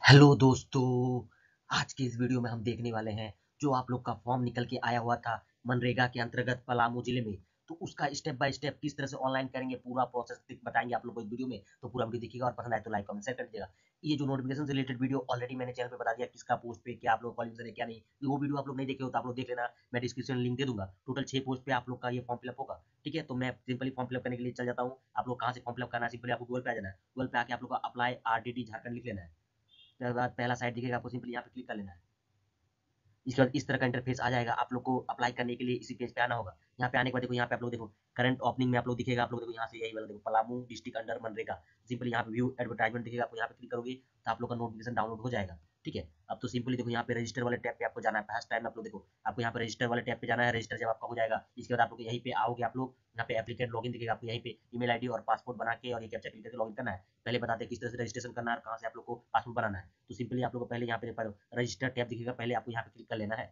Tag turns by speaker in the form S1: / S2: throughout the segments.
S1: Hello दोस्तों, आज के इस वीडियो में हम देखने वाले हैं जो आप लोग का फॉर्म निकल के आया हुआ था मनरेगा के अंतर्गत पलामू जिले में। तो उसका स्टेप बाय स्टेप किस तरह से ऑनलाइन करेंगे पूरा प्रोसेस बताएंगे आप लोग को इस वीडियो में। तो पूरा वीडियो देखिएगा और पसंद आए तो लाइक कमेंट शेयर कर दीजिएगा। ये जो नोटिफिकेशन से रिलेटेड वीडियो ऑलरेडी मैंने चैनल पे बता दिया किसका पोस्ट पे क्या आप लोग क्वालिफिकेशन है क्या नहीं। वो वीडियो आप लोग नहीं देखे हो तो आप लोग देख लेना, मैं डिस्क्रिप्शन में लिंक दे दूंगा। टोटल 6 पोस्ट पे आप लोग का ये फॉर्म फिलअप होगा। ठीक है, तो मैं सिंपली फॉर्म फिलअप करने के लिए चल जाता हूँ। आप लोग कहाँ से फॉर्म फिलअप करना है, सिंपली आपको गूगल पे आ जाना है। गूगल पे आके आप लोग का अप्लाई आरडीडी झारखंड लिख लेना है। उसके बाद पहला साइट दिखेगा, आपको सिंपली यहाँ पे क्लिक कर लेना है। इसके बाद इस तरह का इंटरफेस आ जाएगा। आप लोग को अप्लाई करने के लिए इसी पेज पे आना होगा। यहाँ पे आने के बाद देखो, यहाँ पे आप लोग देखो करंट ओपनिंग में आप लोग दिखेगा। आप लोग देखो यहाँ से यही वाला देखो पलामू डिस्ट्रिक्ट अंडर मनरेगा। सिंपली यहाँ पे व्यू एडवर्टाइजमेंट दिखेगा, आपको यहाँ पे क्लिक करोगे तो आप लोग का नोटिफिकेशन डाउनलोड हो जाएगा। ठीक है, अब तो सिंपली देखो यहाँ पे रजिस्टर वाले टैब पे आपको जाना है। फर्स्ट टाइम आप लोग देखो आपको यहाँ पे रजिस्टर वाले टैब पे जाना है। रजिस्टर जब आपका हो जाएगा इसके बाद आप लोग यहीं पे आओगे। आप लोग यहाँ पे एप्लीकेंट लॉगिन दिखेगा, आपको यहीं पे ईमेल आईडी और पासपोर्ट बना के और ये कैप्चा क्लिक करके लॉगिन करना है। पहले बताते हैं किस तरह से रजिस्ट्रेशन करना है और कहाँ से आप लोग को पासपोर्ट बनाना है। तो सिंपली आप लोग को पहले यहाँ पे रजिस्टर टैब दिखेगा, पहले आपको यहाँ पे क्लिक कर लेना है।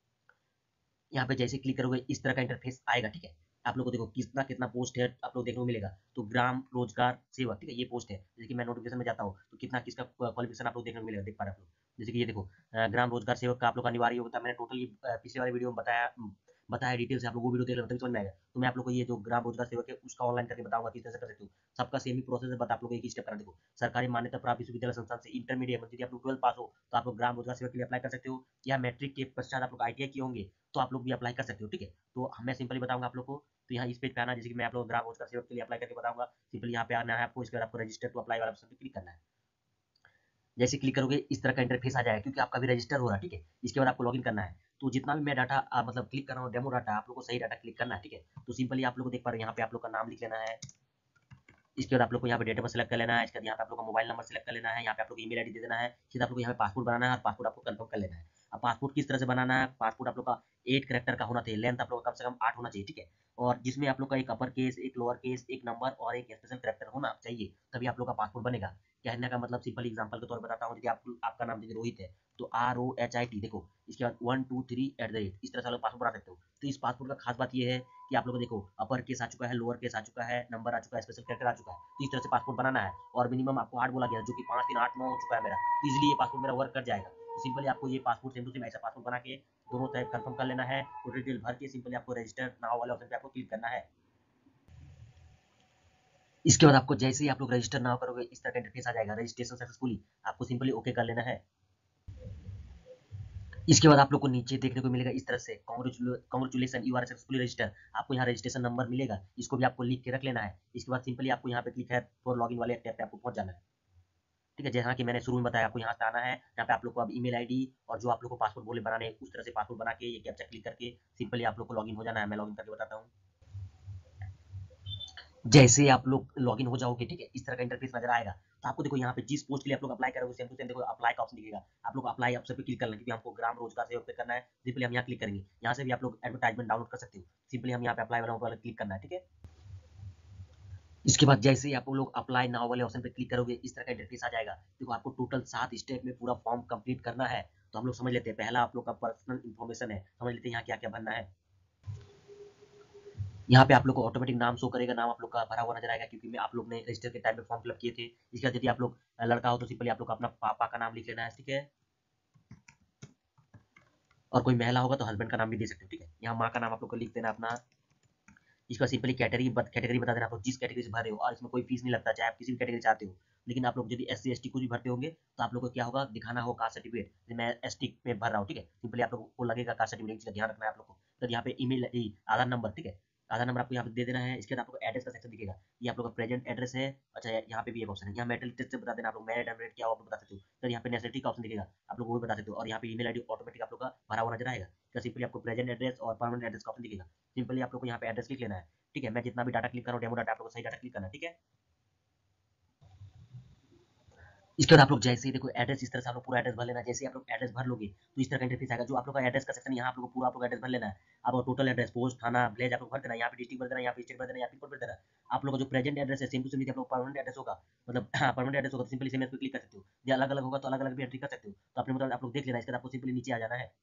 S1: यहाँ पे जैसे क्लिक करोगे इस तरह का इंटरफेस आएगा। ठीक है, आप लोग को देखो कितना कितना पोस्ट है आप लोग देखने को मिलेगा। तो ग्राम रोजगार सेवक, ठीक है, ये पोस्ट है। जैसे कि मैं नोटिफिकेशन में जाता हूँ तो कितना किसका क्वालिफिकेशन आप लोग देखने को मिलेगा, देख पा रहे हैं आप लोग। जैसे कि ये देखो ग्राम रोजगार सेवक का आप लोग का अनिवार्य होता है। मैंने टोटली पिछले वाले वीडियो में बताया बताया डिटेल से। आप लोग वो वीडियो देख लेना तभी समझ में आएगा। तो मैं आप लोग को ये जो ग्राम रोजगार सेवक है उसका ऑनलाइन करके बताऊंगा किस तरह से कर सकते हो। सबका सेम ही प्रोसेस है, बट आप लोग एक ही स्टेप करना। देखो सरकारी मान्यता प्राप्त विश्वविद्यालय संस्थान से इंटरमीडिएट यदि आप लोग 12 पास हो तो आप लोग ग्राम रोजगार सेवक के लिए अप्लाई कर सकते हो। या मैट्रिक के पश्चात आप लोग आईटीआई किए होंगे तो आप लोग भी अप्लाई कर सकते हो। ठीक है, तो मैं सिंपली बताऊंगा आप लोग को। तो यहाँ इस पेज पे आना, जैसे कि मैं आप लोग ग्राम रोजगार सेवक के लिए अप्लाई करके बताऊंगा। सिंपली यहाँ पे आना है आपको। इसके बाद आपको रजिस्टर टू अप्लाई वाला ऑप्शन पे क्लिक करना है। जैसे क्लिक करोगे इस तरह का इंटरफेस आ जाएगा, क्योंकि आपका भी रजिस्टर हो रहा है। ठीक है, इसके बाद आपको लॉगिन करना है। तो जितना भी मैं डाटा मतलब क्लिक कर रहा हूँ डेमो डाटा, आप लोग को सही डाटा क्लिक करना है। ठीक है, तो सिंपली आप लोग को देख पा रहे हैं यहाँ पे आप लोग का नाम लिख लेना है। इसके बाद आप लोग को यहाँ पे डेट ऑफ बर्थ सेलेक्ट कर लेना है। इसके बाद यहाँ पे आप लोग का मोबाइल नंबर सेलेक्ट कर लेना है। यहाँ पे आप लोग ईमेल आईडी दे देना है। फिर आप लोग यहाँ पे पासपोर्ट बनाना है और पासपोर्ट आपको कंफर्म कर लेना है। अब पासपोर्ट किस तरह से बनाना है, पासपोर्ट आप लोग का 8 कैरेक्टर का होना चाहिए। लेंथ आप लोग का कम से कम 8 होना चाहिए। ठीक है, और जिसमें आप लोग का एक अपर केस, एक लोअर केस, एक नंबर और एक स्पेशल कैरेक्टर होना चाहिए, तभी आप लोग का पासपोर्ट बनेगा। कहने का मतलब सिंपल एग्जांपल के तौर पर बताता हूँ। यदि आपका नाम देखिए रोहित है तो ROHIT देखो, इसके बाद 123 इस तरह से आप लोग पासपोर्ट बना सकते हो। तो इस पासपोर्ट का खास बात ये है कि आप लोग को देखो अपर केस आ चुका है, लोअर केस आ चुका है, नंबर आ चुका है, स्पेशल कैरेक्टर आ चुका है। तो इस तरह से पासपोर्ट बनाना है। और मिनिमम आपको 8 बोला गया, जो कि 5 3 8 9 हो चुका है मेरा। इजिली ये पासपोर्ट मेरा वर्क कर जाएगा। तो सिंपली आपको ये पासपोर्ट सेम टू सेम ऐसा पासपोर्ट बना के दोनों तरफ कंफर्म कर लेना है। और डिटेल भर के सिंपली आपको रजिस्टर नाउ वाले ऑप्शन पे आपको क्लिक करना है। इसके बाद आपको जैसे ही आप लोग रजिस्टर नाउ करोगे इस तरह का इंटरफेस आ जाएगा, रजिस्ट्रेशन सक्सेसफुली। आपको सिंपली ओके कर लेना है। इसके बाद आप लोग को नीचे देखने को मिलेगा इस तरह से congratulation you are successfully register. आपको यहाँ रजिस्ट्रेशन नंबर मिलेगा, इसको भी आपको लिख के रख लेना है। इसके बाद सिंपली आपको यहाँ पे क्लिक है फॉर लॉगिन वाले टैब पे आपको पहुंच जाना है। ठीक है, जैसा कि मैंने शुरू में बताया आपको यहाँ से आना है। यहाँ पे आप लोग को अब ईमेल आईडी और जो आप लोग को पासपोर्ट बोले बनाने उस तरह से पासपोर्ट बना के ये कैप्चा क्लिक करके सिंपली आप लोग को लॉगिन हो जाना है। मैं लॉगिन करके बताता हूँ। जैसे आप लोग लॉगिन हो जाओगे, ठीक है, इस तरह का इंटरफेस नजर आएगा। तो आपको देखो यहाँ पे जिस पोस्ट के लिए आप लोग अप्लाई करोगे सेम टू सेम देखो अप्लाई का ऑप्शन दिखेगा। आप लोग अप्लाई ऑप्शन पे क्लिक करना है, क्योंकि हमको ग्राम रोजगार सेवक पे करना है। सिंपली हम यहाँ क्लिक करेंगे। यहाँ से भी आप लोग एडवर्टाइजमेंट डाउनलोड कर सकते हो। सिंपली हम यहाँ पे अप्लाई वाला क्लिक करना है। ठीक है, इसके बाद जैसे ही आप लोग अप्लाई नाउ वाले ऑप्शन पे क्लिक करोगे इस तरह का इंटरफेस आ जाएगा। देखो आपको टोटल 7 स्टेप में पूरा फॉर्म कंप्लीट करना है। तो हम लोग समझ लेते हैं। पहला आप लोग का पर्सनल इन्फॉर्मेशन है, समझ लेते हैं यहाँ क्या क्या भरना है। यहाँ पे आप लोग को ऑटोमेटिक नाम शो करेगा, नाम आप लोग का भरा हुआ नजर आएगा, क्योंकि मैं आप लोग ने रजिस्टर के टाइम पे फॉर्म फिलअप किए थे। इसके बाद यदि आप लोग लड़का हो तो सिंपली आप लोग को अपना पापा का नाम लिख लेना है। ठीक है, और कोई महिला होगा तो हस्बैंड का नाम भी दे सकते हो। ठीक है, यहाँ माँ का नाम आप लोग को लिख देना अपना। इसका सिंपली कैटेगरी बता देना, आप लोग जिस कैटेगरी से भर रहे हो, और इसमें कोई फीस नहीं लगता, चाहे आप किसी भी कैटेगरी चाहते हो। लेकिन आप लोग यदि SC ST कुछ भी भरते होंगे तो आप लोग को क्या होगा, दिखाना हो कास्ट सर्टिफिकेट। मैं ST में भर रहा हूँ। ठीक है, सिंपली आप लोग को लगेगा कास्ट सर्टिफिकेट, इसका ध्यान रखना है आप लोग को। तो यहाँ पे ईमेल आधार नंबर, ठीक है, आधार नंबर आपको यहाँ पे दे देना है। इसके बाद आपको एड्रेस का सेक्शन दिखेगा। ये आप लोग का प्रेजेंट एड्रेस है। अच्छा, यहाँ पे भी एक ऑप्शन है, यहाँ मेटल टेस्ट से बता देना आप लोग मैरिड अनमैरिड क्या हो आप लोग बता सकते हो। तो यहाँ पे नेशनलिटी का ऑप्शन दिखेगा, आप लोग वो भी बता सकते हो। और यहाँ पे ईमेल आईडी ऑटोमेटिक आप लोग का भरा हुआ नजर आएगा। तो सिंपली आपको प्रेजेंट एड्रेस और परमानेंट एड्रेस का ऑप्शन दिखेगा। सिंपली आप लोग को यहाँ पे एड्रेस लिख लेना है। ठीक है, मैं जितना भी डाटा क्लिक कर रहा हूँ डेमो डाटा, आप लोग को सही डाटा क्लिक करना है। ठीक है, इसके बाद आप लोग जैसे ही देखो एड्रेस इस तरह से आप लोग पूरा एड्रेस भर लेना है। जैसे ही आप लोग एड्रेस भर लोगे तो इस तरह का इंटरफेस आएगा। जो आप लोग का एड्रेस का सेक्शन यहाँ आप लोग को पूरा आप लोग एड्रेस भर लेना है। अब टोटल एड्रेस पोस्ट थाना विलेज आप लोग भर देना है। यहाँ पे डिस्ट्रिक्ट भर देना है, यहाँ पे स्टेट भर देना है, यहाँ पिन कोड भर देना है। आप लोग का जो प्रेजेंट एड्रेस है सेम टू सेम आप लोग परमानेंट एड्रेस होगा, मतलब परमानेंट एड्रेस होगा तो सिंपली सेम पे क्लिक कर सकते हो। या अलग अलग होगा तो अलग अलग भी एंट्री कर सकते हो। तो अपने मतलब आप लोग देख लेना। इसके बाद आपको सिंपली नीचे आ जाना है।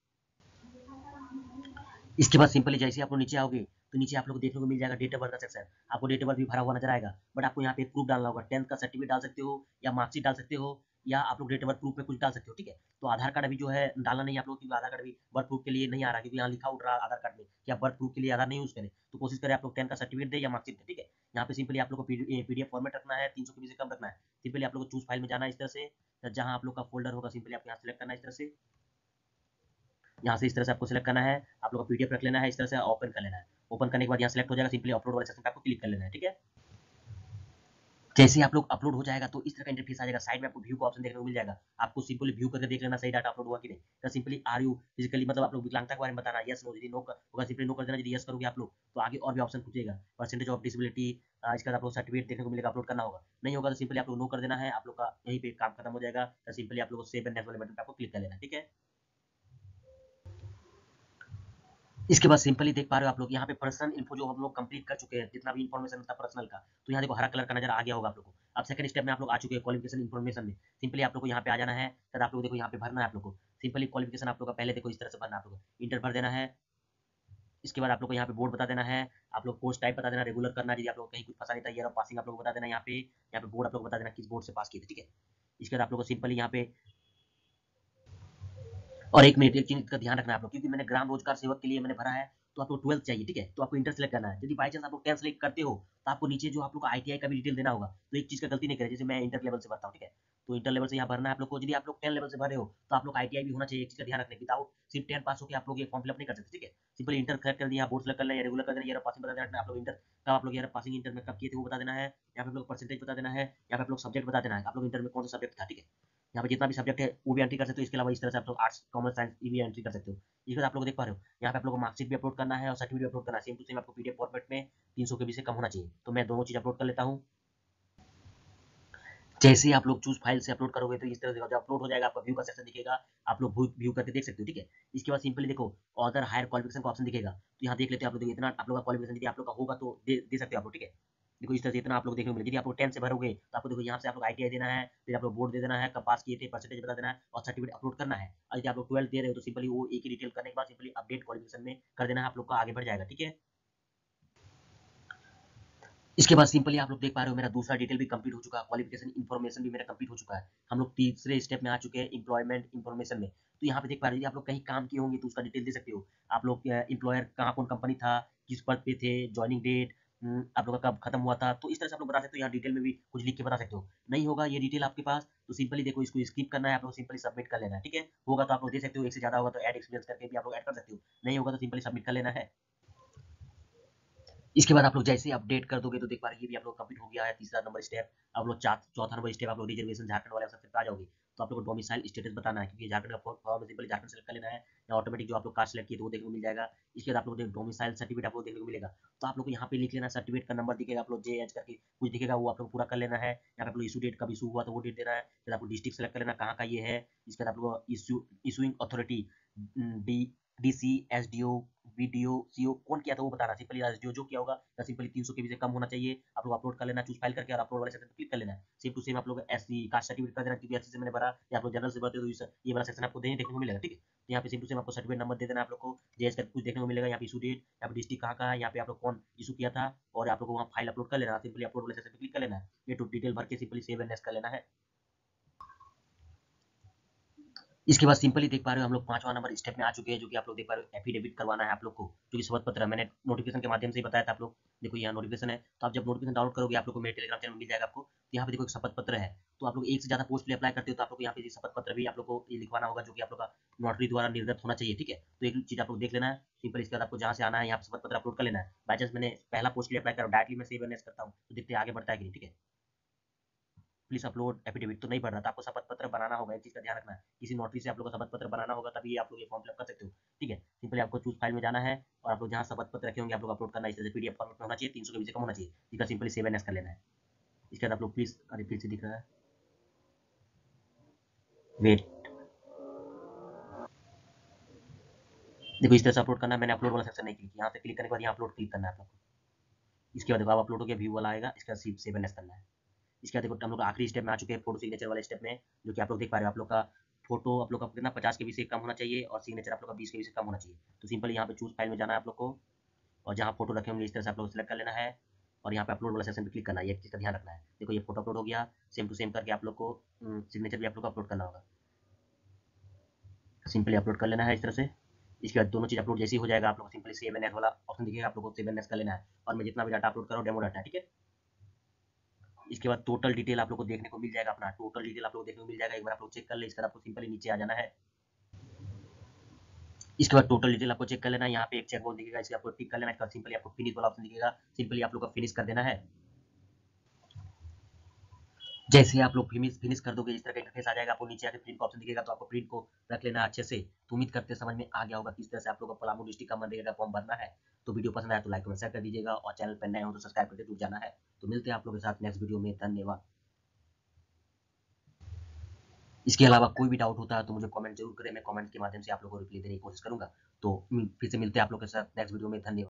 S1: इसके बाद सिंपली जैसे ही आप लोग नीचे आओगे तो नीचे आप लोग को देखने को मिल जाएगा डेट ऑफ बर्थ का सेक्शन। आपको डेट ऑफ बर्थ भी भरा हुआ नजर आएगा, बट आपको यहाँ पे प्रूफ डालना होगा। 10th का सर्टिफिकेट डाल सकते हो या मार्कशीट डाल सकते हो या आप लोग डेट ऑफ बर्थ प्रूफ में कुछ डाल सकते हो, ठीक है। तो आधार कार्ड अभी जो है डालना नहीं है आप लोग, क्योंकि आधार कार्ड अभी बर्थ प्रूफ के लिए नहीं आ रहा, क्योंकि यहाँ लिखा उठ रहा है आधार कार्ड में कि आप बर्थ प्रूफ के लिए आधार नहीं यूज करें। तो कोशिश करें आप लोग 10 का सर्टिफिकेट दे या मार्कशीट दे, ठीक है। यहाँ पे सिंपली आप लोग को पीडीएफ फॉर्मेट रखना है, 300 के से कम रखना है। सिंपली आप लोग को चूज फाइल में जाना है, इस तरह से जहाँ आप लोग का फोल्डर होगा सिंपली आपको यहाँ सेलेक्ट करना है, इस तरह से यहाँ से इस तरह से आपको सिलेक्ट करना है, आप लोग का पीडीएफ रख लेना है, इस तरह से ओपन कर लेना है। ओपन करने के बाद यहाँ सेलेक्ट हो जाएगा, सिंपली अपलोड वाले सेक्शन पे आपको क्लिक कर लेना है, ठीक है। जैसे ही आप लोग अपलोड हो जाएगा तो इस तरह का इंटरफेस आ जाएगा। साइड में आपको व्यू का ऑप्शन देखने को मिल जाएगा, आपको सिंपली व्यू करके देख लेना सही डाटा अपलोड हुआ कि नहीं। तो सिंपली आर यू फिजिकली, मतलब आप लोग विकलांगता के बारे में बताना, यस नो, यदि नो होगा सिंपली नो कर देना। यदि यस करोगे आप लोग तो आगे और भी ऑप्शन पूछेगा, परसेंटेज ऑफ डिसेबिलिटी, इसके बाद आप लोग सर्टिफिकेट देखने को मिलेगा, अपलोड करना होगा। नहीं होगा तो सिंपली आप लोग नो कर देना है, आप लोग का यहीं पे काम खत्म हो जाएगा। तो सिंपली आप लोग को सेव एंड नेक्स्ट वाले बटन पे आपको क्लिक कर लेना, ठीक है। इसके बाद सिंपली देख पा रहे हो आप लोग यहाँ पे पर्सनल इन्फो जो हम लोग कंप्लीट कर चुके हैं, जितना भी इन्फॉर्मेशन था पर्सनल का, तो यहाँ देखो हरा कलर का नजर आ गया होगा आप लोग को। अब सेकंड स्टेप में आप लोग आ चुके हैं क्वालिफिकेशन इन्फॉर्मेशन में। सिंपली आप लोग को यहाँ पे आ जाना है, फिर आप लोग देखो यहाँ पे भरना है आप लोग को। सिंपली क्वालिफिकेशन आप लोग का पहले देखो इस तरह से भरना, आप लोग इंटर भर देना है। इसके बाद आप लोग को यहाँ पे बोर्ड बता देना है, आप लोग कोर्स टाइप बता देना, रेगुलर करना है। यदि आप लोग कहीं कुछ फंसा नहीं था, ईयर ऑफ पासिंग आप लोग बता देना यहाँ पे बोर्ड आप लोग बता देना किस बोर्ड से पास किए थे, ठीक है। इसके बाद आप लोग को सिंपली यहाँ पे, और एक मिनट, एक चीज का ध्यान रखना है आप लोग, क्योंकि मैंने ग्राम रोजगार सेवक के लिए मैंने भरा है, तो आपको 12th चाहिए, ठीक है। तो आपको इंटर सेलेक्ट करना है। यदि बाई चांस आप लोग 10 सेलेक्ट करते हो तो आपको नीचे जो आप लोग का आईटीआई का भी डिटेल देना होगा। तो एक चीज का गलती नहीं करें, जैसे मैं इंटर लेवल से भरता हूँ, ठीक है। तो इंटर लेवल से यहाँ भरना है आप लोग को। यदि आप लोग 10 लेवल से भरे हो तो आप लोग आईटीआई भी होना चाहिए, एक चीज का ध्यान रखना। विदाउट सिर्फ 10 पास होकर आप लोग ये फॉर्म फिलअप नहीं कर सकते, ठीक है। सिंपली इंटर सेलेक्ट कर दिया, बोर्ड सेलेक्ट कर लिया, रेगुलर कर देना, ईयर ऑफ पासिंग बता देना, आप लोग इंटर कब आप लोग ईयर ऑफ पासिंग इंटर में कब किए थे वो बता देना है। यहाँ पे आप लोग परसेंटेज बता देना है, यहाँ पे आप लोग सब्जेक्ट बता देना है, आप लोग इंटर में कौन सा सब्जेक्ट था, ठीक है। यहाँ पे जितना भी सब्जेक्ट है वो भी एंट्री कर सकते हो। इसके अलावा इस तरह से आप लोग आर्ट्स कॉमर्स साइंस ये भी एंट्री कर सकते हो। इसके बाद आप लोग देख पा रहे हो यहाँ पे आप लोग को मार्कशीट भी अपलोड करना है और सर्टिफिकेट भी अपलोड करना है। सेम टू सेम आपको पीडीएफ फॉर्मेट में 300 के से कम होना चाहिए। तो मैं दोनों चीज अपलोड कर लेता हूँ। जैसे ही आप लोग चूज फाइल से अपलोड करोगे तो इस तरह से जब अपलोड हो जाएगा आपका व्यू का सेक्शन दिखेगा, आप लोग व्यू करके देख सकते हो, ठीक है। इसके बाद सिंपली देखो अदर हायर क्वालिफिकेशन का ऑप्शन दिखेगा, तो यहाँ देख लेते हैं आप लोग। देखो इतना आप लोग का क्वालिफिकेशन यदि आप लोग का होगा तो दे सकते हो आप लोग, ठीक है। देखो इस तरह से इतना आप लोग देखने को मिलेगा। यदि आप लोग 10 से भरोगे तो आपको देखो यहाँ से आप लोग आईटीआई देना है, फिर आप लोग बोर्ड दे देना है, कब पास किए थे, परसेंटेज बता देना है और सर्टिफिकेट अपलोड करना है। और यदि आप लोग 12 दे रहे हो तो सिंपली वो एक ही डिटेल करने के बाद सिंपली अपडेट क्वालिफिकेशन में कर देना है, आप लोग का आगे बढ़ जाएगा, ठीक है। इसके बाद सिंपली आप लोग देख पा रहे हो मेरा दूसरा डिटेल भी कंप्लीट हो चुका है, क्वालिफिकेशन इन्फॉर्मेशन भी मेरा कंप्लीट हो चुका है। हम लोग तीसरे स्टेप में आ चुके हैं, एम्प्लॉयमेंट इन्फॉर्मेशन में। तो यहाँ पे देख पा रहे हो आप लोग कहीं काम किए होंगे तो उसका डिटेल दे सकते हो। आप लोग एम्प्लॉयर कहाँ, कौन कंपनी था, किस पद पे थे, ज्वाइनिंग डेट, आप लोग का कब खत्म हुआ था, तो इस तरह से आप लोग बता सकते हो। यहाँ डिटेल में भी कुछ लिख के बता सकते हो। नहीं होगा ये डिटेल आपके पास तो सिंपली देखो इसको स्किप करना है, आप लोग सिंपली सबमिट कर लेना है, ठीक है। होगा तो आप लोग दे सकते हो, एक से ज्यादा होगा तो ऐड एक्सपीरियंस करके भी आप लोग ऐड कर सकते हो। नहीं होगा तो सिंपली सबमिट कर लेना है। इसके बाद आप लोग जैसे ही अपडेट कर दोगे तो देख पा रहे ये भी आप लोग कंप्लीट हो गया है, तीसरा नंबर स्टेप। आप लोग चौथा नंबर स्टेप आप लोग रिजर्वेशन झारखंड वाले ऑप्शन पे आ जाओगे। तो आप लोग को डोमिसाइल स्टेटस बताना है, क्योंकि झारखंड का फॉर्म सिंपली झारखंड सेलेक्ट कर लेना है, या ऑटोमेटिक जो आप लोग कास्ट सेलेक्ट किए तो वो देखने को मिल जाएगा। इसके बाद आप लोग डोमिसाइल सर्टिफिकेट आप लोग देखने को मिलेगा। तो आप लोग को यहाँ पे लिख लेना, सर्टिफिकेट का नंबर दिखेगा, आप लोग जे एच करके कुछ दिखेगा, वो आप लोग पूरा कर लेना है। यहाँ पे आप लोग इशू डेट कब इशू हुआ तो वो डेट देना है। फिर आपको डिस्ट्रिक्ट सेलेक्ट कर लेना कहाँ का ये है। इसके बाद आप लोग issuing authority D DC, SDO, BDO, CO कौन किया था वो बताना। सिंपली एसडीओ जो किया होगा या सिंपली 300 के भी से कम होना चाहिए। आप लोग अपलोड कर लेना, चूज फाइल करके और अपलोड वाले सेक्शन पे क्लिक कर लेना है। सेम टू सेम आप लोग एससी कास्ट सर्टिफिकेट कर देना, क्योंकि एससी से मैंने भरा, या आप लोग जनरल से भरते हो तो ये वाला सेक्शन आपको देखने को मिलेगा, ठीक है। तो यहाँ पे सेम टू सेम आपको सर्टिफिकेट नंबर दे देना आप लोग को, जेएस का कुछ देखने को मिलेगा, यहाँ पे इशू डेट, यहाँ पे डिस्ट्रिक्ट कहाँ का है, यहाँ पे आप लोग कौन इशू किया था, और आप लोग को वहाँ फाइल अपलोड कर लेना। सिंपली अपलोड वाले सेक्शन पे क्लिक कर लेना है, ये टू डिटेल भर के सिंपली सेव एंड नेक्स्ट कर लेना है। इसके बाद सिंपली देख पा रहे हो हम लोग पांचवा नंबर स्टेप में आ चुके हैं, जो कि आप लोग देख पा रहे हो एफिडेविट करवाना है आप लोग को, जो कि शपथ पत्र है। मैंने नोटिफिकेशन के माध्यम से ही बताया था आप लोग। देखो यहाँ नोटिफिकेशन है, तो आप जब नोटिफिकेशन डाउनलोड करोगे आप लोग को मेरे टेलीग्राम चैनल मिल जाएगा आपको। तो यहाँ पे देखो एक शपथ पत्र है। तो आप लोग एक से ज्यादा पोस्ट के लिए अप्लाई करते हो तो आप लोग को यहाँ पे शपथ पत्र भी आप लोग को ये लिखवाना होगा, जो कि आप लोग का नोटरी द्वारा निर्गत होना चाहिए, ठीक है। तो एक चीज आप लोग देख लेना है। सिंपल इसके बाद आपको जहाँ से आना है यहाँ पे शपथ पत्र अपलोड कर लेना है। बाई चांस मैंने पहला पोस्ट के लिए अप्लाई करा, डायरेक्टली मैं सेव एंड करता हूँ तो देखते आगे बढ़ता है कि नहीं, ठीक है। प्लीज अपलोड एफिडेविट तो नहीं पड़ रहा था, आपको शपथ पत्र बनाना होगा, एक चीज का ध्यान रखना है। किसी नोटरी से आप लोग का शपथ पत्र बनाना होगा, तभी आप लोग ये फॉर्म फिलअप कर सकते हो, ठीक है। सिंपली आपको चूज फाइल में जाना है और आप लोग जहाँ शपथ पत्र रखे होंगे आप लोग अपलोड करना है। इस तरह से पीडीएफ फॉर्मेट में होना चाहिए, 300 के से कम होना चाहिए, जिसका सिंपली सेव एंड कर लेना है। इसके बाद आप लोग प्लीज, अरे फिर से दिख रहा है, वेट, देखो इस तरह से अपलोड करना है। मैंने अपलोड वाला सेक्शन नहीं क्लिक किया, यहाँ से क्लिक करने के बाद यहाँ अपलोड क्लिक करना है आप लोग को। इसके बाद देखो आप अपलोड हो गया, व्यू वाला आएगा, इसका सेव एंड करना है। इसके बाद देखो हम लोग आखिरी स्टेप में आ चुके हैं, फोटो सिग्नेचर वाले स्टेप में, जो कि आप लोग देख पा रहे हो। आप लोग का फोटो आप लोग का कितना 50 के से कम होना चाहिए और सिग्नेचर आप लोग का 20 के से कम होना चाहिए। तो सिंपल यहाँ पे चूज फाइल में जाना है आप लोग को, और जहाँ फोटो रखे होंगे इस तरह से आप लोग सेलेक्ट कर लेना है। और यहाँ पे अपलोड वाला सेक्शन पे क्लिक करना है, ये चीज़ का ध्यान रखना है। देखो ये फोटो अपलोड हो गया, सेम टू सेम करके आप लोग को सिग्नेचर भी आप लोग को अपलोड करना होगा। सिंपली अपलोड कर लेना है इस तरह से। इसके बाद दोनों चीज़ अपलोड जैसे ही हो जाएगा, आप लोग को सिंपली सेव एंड एज वाला ऑप्शन दिखेगा, आप लोग को सेव एंड एज कर लेना है। और मैं जितना भी डाटा अपलोड कर रहा हूँ डेमो डाटा है, ठीक है। इसके बाद टोटल डिटेल आप लोग को देखने को मिल जाएगा, अपना टोटल डिटेल आप लोग को देखने को मिल जाएगा। एक बार आप लोग चेक कर ले, इसके बाद आपको सिंपली नीचे आ जाना है। इसके बाद टोटल डिटेल आपको चेक कर लेना है। यहाँ पे एक चेक बॉक्स दिखेगा, इसे आपको टिक कर लेना है। इसके बाद सिंपली आपको फिनिश वाला ऑप्शन दिखेगा, सिंपली आप लोग का फिनिश कर देना है। जैसे ही आप लोग फिनिश फिनिश कर दोगे, इस तरह का इंटरफेस आ जाएगा। आपको नीचे आके प्रिंट का ऑप्शन दिखेगा, तो आपको प्रिंट को रख लेना अच्छे से। तो उम्मीद करते हैं समझ में आ गया होगा किस तरह से आप लोग को पलामू डिस्ट्रिक्ट का मनरेगा का फॉर्म भरना है। तो वीडियो पसंद आया तो लाइक कमेंट शेयर कर दीजिएगा, और चैनल पर नए हो तो सब्सक्राइब करके जुड़ जाना है। तो मिलते हैं आप लोगों के साथ नेक्स्ट वीडियो में। धन्यवाद। इसके अलावा कोई भी डाउट होता है तो मुझे कमेंट जरूर करें, मैं कमेंट के माध्यम से आप लोगों को रिप्लाई देने की कोशिश करूंगा। तो फिर से मिलते हैं आप लोगों के साथ नेक्स्ट वीडियो में। धन्यवाद।